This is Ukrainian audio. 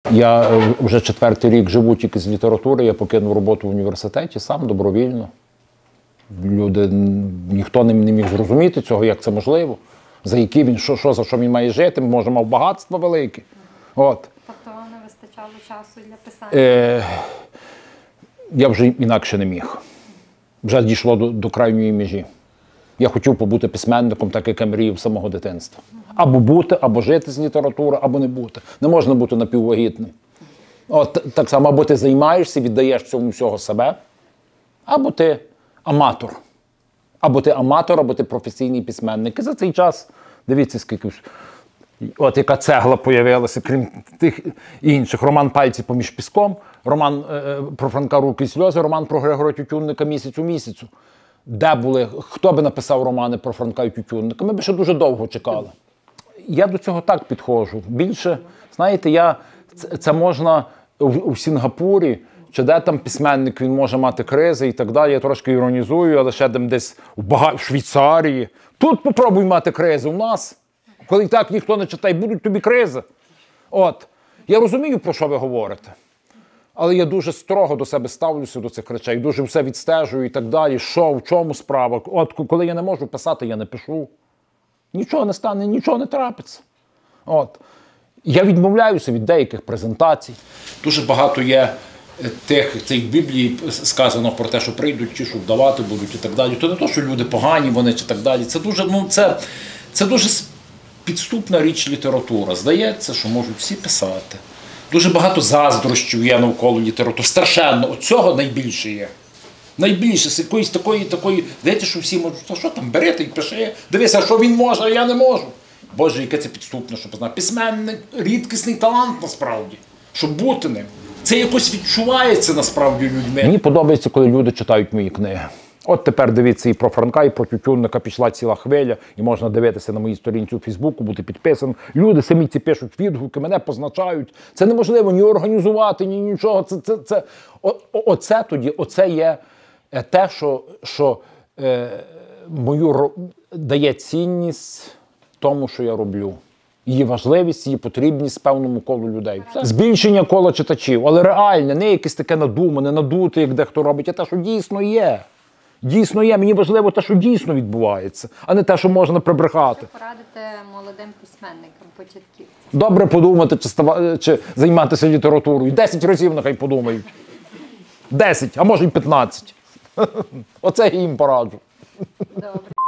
Я вже 4-й рік живу тільки з літератури, я покинув роботу в університеті сам добровільно. Люди, ніхто не міг зрозуміти цього, як це можливо. За які він, за що він має жити, може мав багатство велике. От. Тобто вам не вистачало часу для писання? Я вже інакше не міг. Вже дійшло до крайньої межі. Я хотів побути письменником, так як я мріяв з самого дитинства. Або бути, або жити з літератури, або не бути. Не можна бути напіввагітним. От так само, або ти займаєшся, віддаєш цьому всього себе, або ти аматор. Або ти професійний письменник. І за цей час, дивіться, скільки от яка цегла появилася, крім тих інших. Роман «Пальці поміж піском», роман про Франка «Руки і сльози», роман про Григорія Тютюнника «Місяць у місяцю». Де були, хто би написав романи про Франка і Тютюнника? Ми б ще дуже довго чекали. Я до цього так підходжу. Більше, знаєте, це можна у Сінгапурі, чи де там письменник, він може мати кризи і так далі. Я трошки іронізую, але ще десь в Швейцарії. Тут попробуй мати кризи у нас. Коли так ніхто не читає, будуть тобі кризи. От. Я розумію, про що ви говорите. Але я дуже строго до себе ставлюся до цих речей, дуже все відстежую і так далі. Що, в чому справа? От коли я не можу писати, я не пишу. Нічого не стане, нічого не трапиться. От. Я відмовляюся від деяких презентацій. Дуже багато є цих Біблії сказано про те, що прийдуть ті, що вдавати будуть і так далі. То не то, що люди погані вони чи так далі. Це дуже, це дуже підступна річ література. Здається, що можуть всі писати. Дуже багато заздрощів є навколо літератури. Страшенно. От цього найбільше є. Найбільше. З якоїсь такої, здається, що всі можуть, а що там, бери та й пиши. Дивися, що він може, а я не можу. Боже, яке це підступне, що познати. Письменник, рідкісний талант насправді, щоб бути ним. Це якось відчувається насправді людьми. Мені подобається, коли люди читають мої книги. От тепер дивіться, і про Франка, і про Тютюнника пішла ціла хвиля, і можна дивитися на моїй сторінці у Фейсбуку, бути підписаним. Люди самі ці пишуть відгуки, мене позначають. Це неможливо ні організувати, ні нічого. Оце є те, що мою дає цінність тому, що я роблю. Її важливість, її потрібність певному колу людей. Збільшення кола читачів, але реальне, не якесь таке надумане, надуте, як дехто робить, а те, що дійсно є. Дійсно є. Мені важливо те, що дійсно відбувається, а не те, що можна прибрехати. Що порадите молодим письменникам, початківцям? Добре подумати, чи займатися літературою. 10 разів нехай подумають. 10, а може й 15. Оце я їм пораджу. Добре.